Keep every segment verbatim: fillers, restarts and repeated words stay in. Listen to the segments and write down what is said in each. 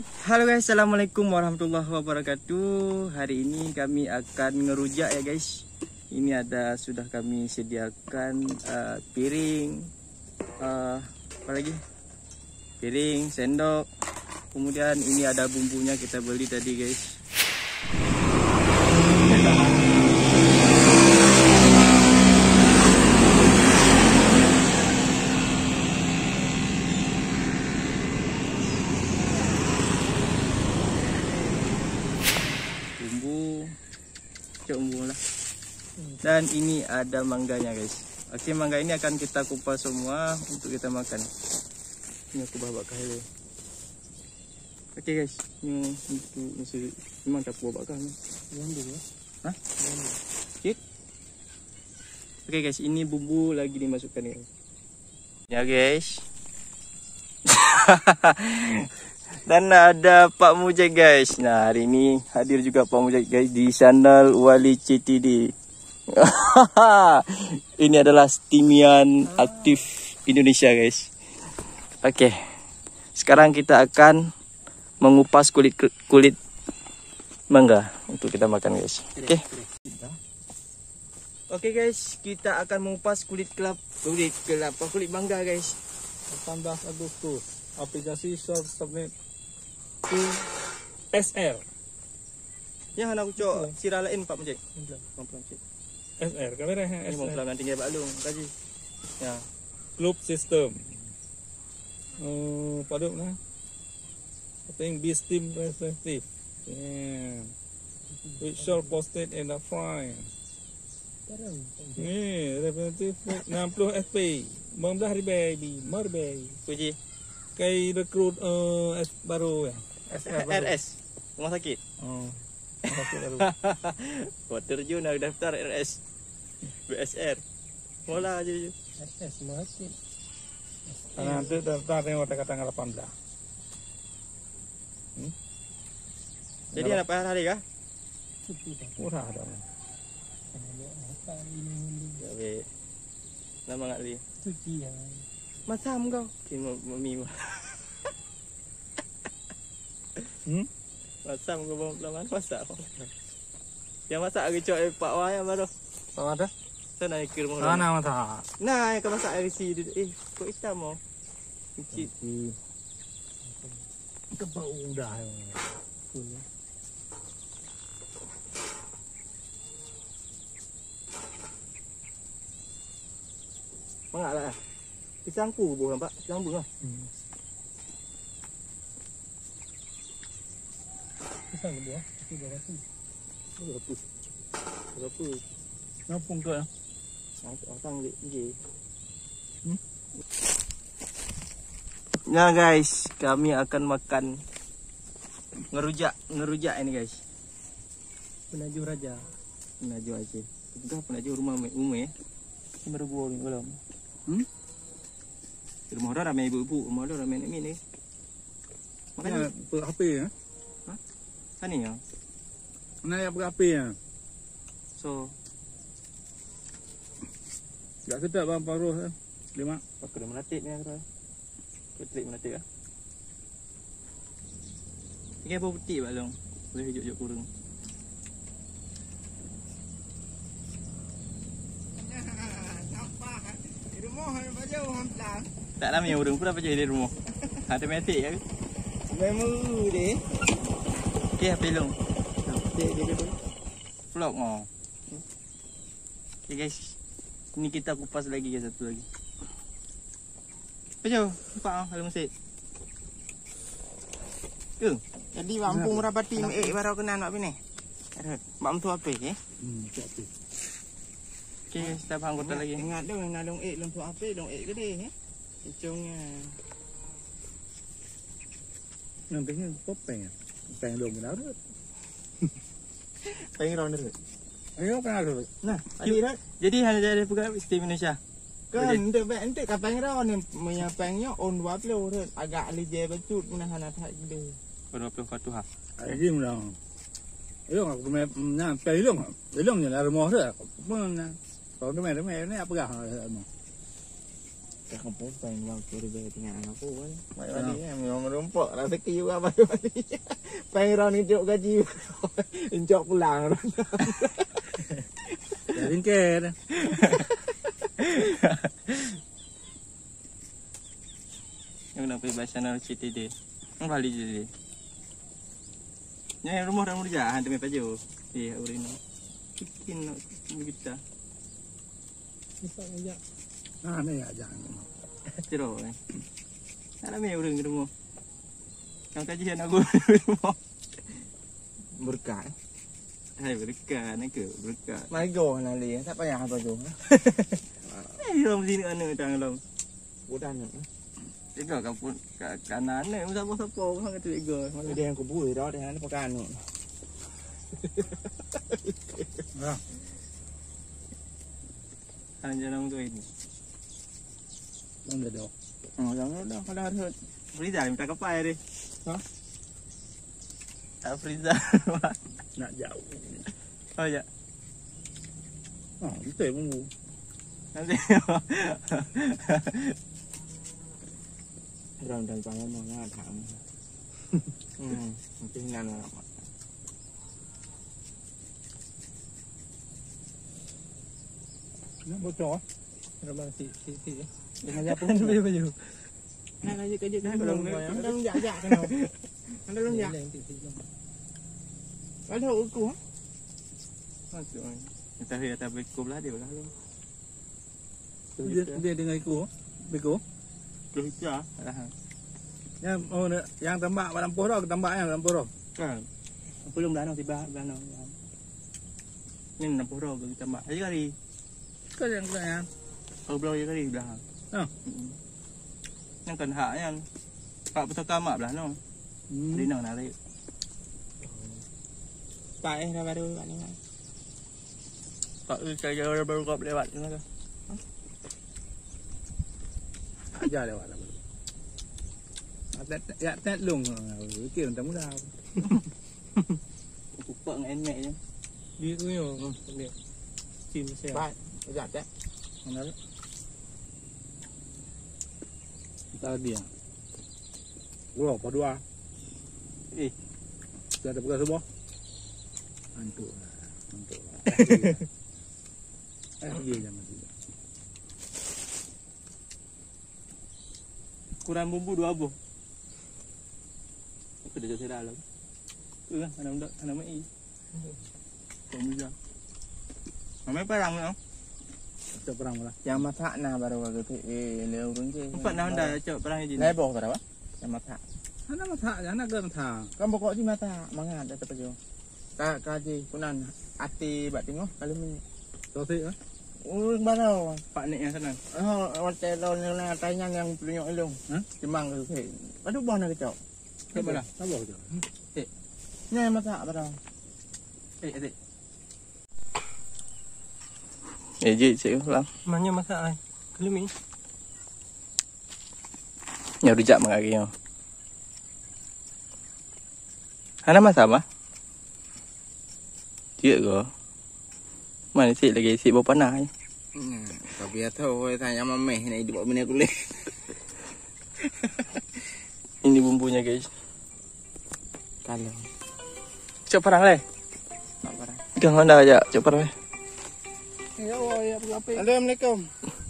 Halo guys, assalamualaikum warahmatullahi wabarakatuh. Hari ini kami akan ngerujak ya guys. Ini ada sudah kami sediakan uh, piring, uh, apa lagi? Piring, sendok. Kemudian ini ada bumbunya kita beli tadi guys. Bumbu lah. Dan ini ada mangganya guys. Oke, mangga ini akan kita kupas semua untuk kita makan. Ini aku bawa bakar dulu. Oke guys, ini untuk mesti memang tak buat bakar ni. Hah? Sikit. Oke guys, ini bumbu lagi dimasukkan ni. Ya guys. Dan ada Pak Mujahid guys. Nah, hari ini hadir juga Pak Mujahid guys di channel Wali C T D. Ini adalah Timian aktif Indonesia guys. Oke. Sekarang kita akan mengupas kulit kulit mangga untuk kita makan guys. Oke. Oke guys, kita akan mengupas kulit kelapa kulit kelapa kulit mangga guys. delapan belas Agustus aplikasi short submit to S R. Ya, nak ucap sirah lain Pak Mujahid. S R, kamera S R. Ini mau pelanggan tinggal Pak Long kaji. Ya. Globe system. Oh, paduk nah. I think B steam perspective. Yeah. Which shall posted in the front. Ni, representative enam puluh F P. Membelah baby, merbaby. Puji. Kai rekrut uh, S baru ya. R S rumah sakit. Oh. Sakit baru. Buat terjun nak daftar R S. B S R. Mula aja je. R S masih. Karena nanti daftar yang waktu kata delapan belas. Hmm? Jadi ada apa hari kah? Murah dong. Ya be. Nama ngak li. Cucian. Masam kau. Kini mami mah. Hmm? Masam kau bawa pelaman masak. Yang masak lagi cok Pak Wah yang baru. Pak ada? Sana ikir mau. Mana mata? Nah, yang kau masak air si eh kok hitam mau. Kecil. Kebau udah. Mangak lah. Pisang ku buh nampak. Pisang buh lah. Hmm. Pisang buah. Itu berapa? Berapa? Berapa? Ngapung tu ya? Orang je. Hmm? Nah guys, kami akan makan ngerujak, ngerujak ini guys. Penaju raja. Penaju aja. Kita penaju rumah umum ya. Ini baru gua belum. Hmm? Di rumah orang ramai ibu-ibu, rumah orang ramai ini ni. Makanya ber-H P ya? Hah? Sana ya? Mana yang ber-H P ya? So, tak ketat bang paruh kan? Lima. pakai dah melatik ni aku. Kutrik melatik ah. Ini apa putih Pak Long? Boleh hijau-hijau kurung. Di rumah apa jauh hampir. Tak lama yang urung pun apa jadi di rumah. Ada metik ya. Memang deh. Okey, H P Long. Dia dia dia. Vlog oh. Okey guys. Ini kita kupas lagi guys, satu lagi. Apa jauh? Nampak ah kalau mesit. Ke? Jadi Bampung rapati eh baru kena nak ni. Bam tu apa eh? Hmm, tak apa. Okey guys, kita anggota lagi. Ingat dong nak dong eh lem tu apa dong eh gede eh. Hicungnya. Nantinya popeng ya? Popeng dong benar. Pengen round dulu. Ayo pernah dulu. Nah, tadi dah. Jadi hanya jadi pegawai Steam Indonesia. Kan ente be ente kapeng ro ni punya pengnya on dua puluh tu agak lije becut menahan atas gede. dua puluh satu ha. Ini mudah. Ayo aku main nak pelong. Pelong je lah rumah tu. Mana? Kalau tu main main ni apa gah? Các không muốn phèn vào kia đi về thì ngại nó phụ ấy. Vậy mà đi em ngon đúng vợ là thích kêu qua vậy mà đi. Phèn ra đi chỗ cái chiêu. Đi chỗ của làng rồi. Để đến kề đây. Yang nak pergi bahasa nak cerita dia. Ang balik je dia. Yang rumah orang dia hantar me baju. Dia urin. Bikin nak kita. Bisa aja. Ah, ni aja. Ciro. Ada me urin rumah. Kang kajian aku rumah. Berkah. Hai berkah nak ke berkah. Mai go là liền sắp bây giờ hai bà dù. Eh, rom sini ana tang rom. Udah nữa. Tiga kampung kat kanan ni siapa-siapa orang kata tiga. Cái đen của bụi đó để nó có can nữa. Nah, Hanya nama tu ini. không được đâu. Ờ, giống nó đâu có đau hơn. Friza minta kapal dia. Hả? Ah Friza. Nak jauh. Oh ya. Oh, itu yang mu. Nanti. Rồi đàn bà nó nó thẳng. Ừ, cái ngăn là Nó bocor. Nó bang si si si. dengan dia pun Baju baju. nah aja kerja kan belum nó đang dạ dạ cái nào nó đang dạ cái thằng của Masuk. Kita dia tak beku belah dia belah lu. Dia dia dengan iku. Bego. Kerja. Lah. Yang oh ni, yang tambak pada lampu dah, tambak yang lampu dah. Kan. Belum dah nak tiba dah nak. Ni nak pura kita mak. Aje kali. Kan yang kan yang. Oh belah je kali belah. Ha. Yang kan hak yang hak petaka mak belah no. Hmm. Đi nào nào đi. tại ra ba đôi bạn như vậy Pak saya baru baru kau lewat ni kan. Ajar lewat lah. Tet ya tet lung. Kira tak mudah. Cuba dengan enek je. Dia tu yo. Dia. Tim saya. ba dạ chắc Mana? Kita dia. Wow, dua. Eh, Sudah ada bekas semua. Antuk lah. Antuk lah. Eh, dia jangan dia. kurang bumbu dua buah. Aku dah jadi dalam. Tu kan anak muda, anak mai. Kau muda. Mama perang ni. Kita perang lah. yang masak nah baru waktu itu eh leo run je Empat dah dah cak perang je. lebar berapa yang masak Anak mata, anak kan mata. kan pokok di mata mangat ada pejo ka kaji kunan ati bat tengok kalau ni Sosi ah. urang barau Pak nek yang sana. oh hotel lon yang tanya yang punya elong Hah? cemang tu ke aduh bon nak kecok Ke mana? Tak boleh je. ni masak barau Eh, adik. Eh, je cik ulang. Mana masak ai? Kalau mi. Ya rujak mengari yo. Ana masak apa? Cik ke? Mana cik lagi cik bawa panah je. tapi ya tahu tanya mameh ni di bawah bini kulit Ini bumbunya guys. kalau Cok perang le. tak barang Jangan dah aja, cok perang le. Ya Allah, ya apa? Assalamualaikum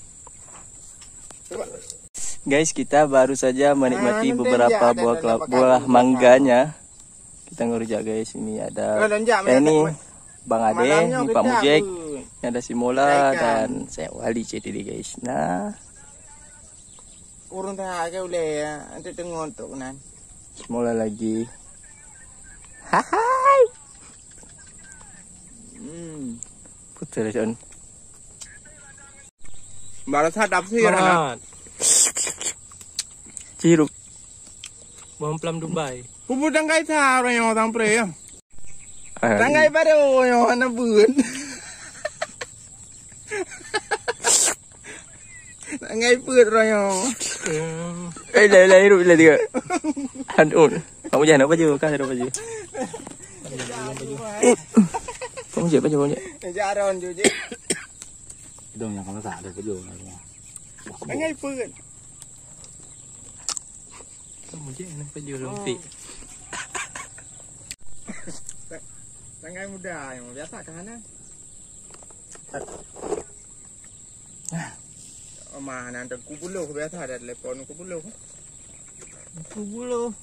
Guys, kita baru saja menikmati Ah, beberapa nanti buah ada kelapa dapat buah kaki, mangganya. Kita ngerujak guys, ini Oh, ada lonjak saya ini malamnya Bang Ade, ini Pak kejap, Mujek, bu. ini ada si Mola Ikan. dan saya Wali C T D guys. Nah, urung tak ke boleh nanti tengok untuk nan Mola lagi. Hai. hmm Putar John. baru sadap sih orang Cirup. Bom plam Dubai. Pupu tangkai sa orang yang orang pre ya. Tangkai baru yang anak bun. Tangkai put orang yang. Eh, lai lai hirup lai dia. Hanun. Kamu jangan apa je, kan ada baju. Kamu je baju baju. Jaron je. Dong yang kamu tak ada baju lah. ngay phơi một chiếc này phải vừa lồng tị Tangai muda yang biasa kan? Oma nanti kubuluh biasa ada telepon kubuluh. Kubuluh.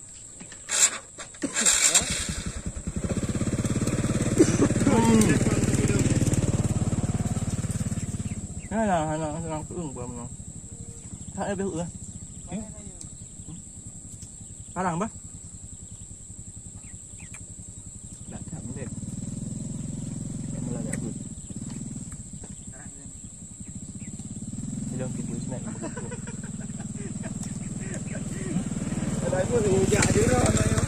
Cái là nó nó cứ ửng bầm nó. Thấy bé ửa. Phá đằng bác. Đã thẳng đẹp. Em là đẹp rồi. Thì đâu cái buổi này một cái. Đây có gì dạ chứ đó này không?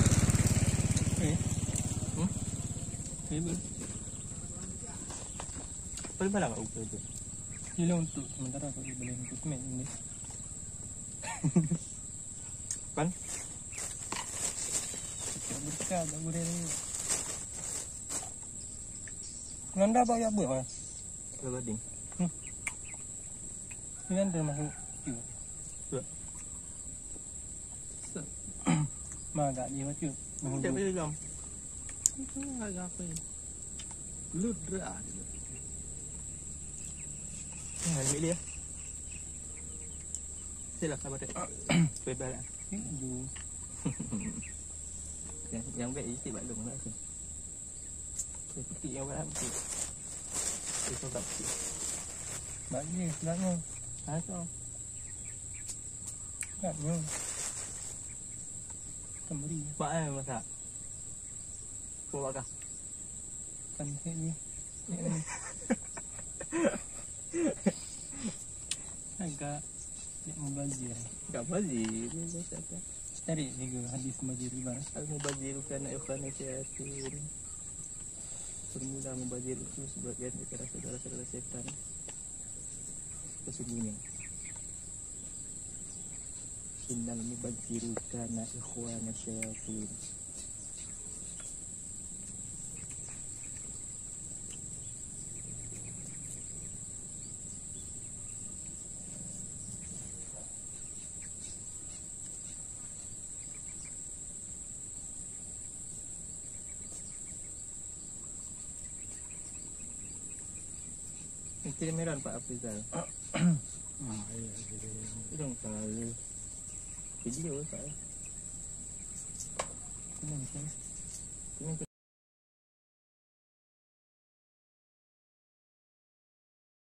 Ừ. Thế bữa. Paling malang aku itu. Ini untuk sementara aku beli untuk semen ini. Kan? Berkah tak boleh ni. Nanda bayar berapa? Berapa ding? Hmm. Ini kan termasuk itu. Dua. Magak dia macam. Macam mana jam? Itu agak apa ni? Ludra. Nah, ambil dia. Sila sabar dek. Bebal lah. Ju. Yang yang baik isi bak long lah tu. Seperti yang baik tu. Itu tak sih. Baik ni sebenarnya. Ha tu. Tak ni. Kembali. Pak eh masak. Bawa kah? Kan ni. Agak tidak mubazir. Enggak bazir, biasa apa? Cari juga hadis mubazir ibarat. Al-mubazir kana ikhwana syaitan. Bermula mubazir itu sebagian daripada saudara-saudara setan. Sesungguhnya innal mubaziru kana ikhwana syaitan. Kirimeran Pak Afrizal. Ah iya, Itu dong kali video Pak. Ini mungkin. Ini